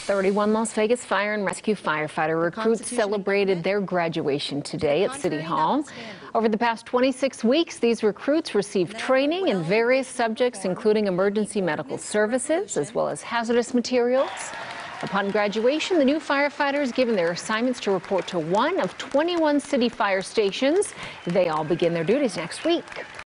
31 Las Vegas fire and rescue firefighter recruits celebrated their graduation today at City Hall. Over the past 26 weeks, these recruits received training in various subjects, including emergency medical services, as well as hazardous materials. Upon graduation, the new firefighters given their assignments to report to one of 21 city fire stations. They all begin their duties next week.